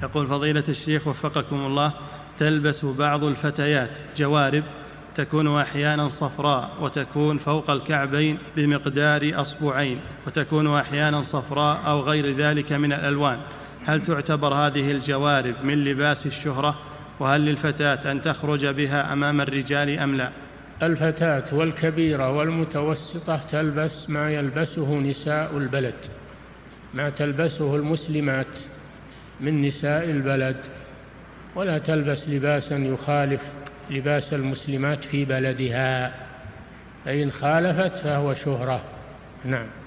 يقول فضيلة الشيخ وفقكم الله، تلبس بعض الفتيات جوارب تكون أحيانا صفراء وتكون فوق الكعبين بمقدار أصبعين، وتكون أحيانا صفراء أو غير ذلك من الألوان، هل تعتبر هذه الجوارب من لباس الشهرة؟ وهل للفتاة أن تخرج بها أمام الرجال أم لا؟ الفتاة والكبيرة والمتوسطة تلبس ما يلبسه نساء البلد، ما تلبسه المسلمات من نساء البلد، ولا تلبس لباسا يخالف لباس المسلمات في بلدها، فإن خالفت فهو شهرة. نعم.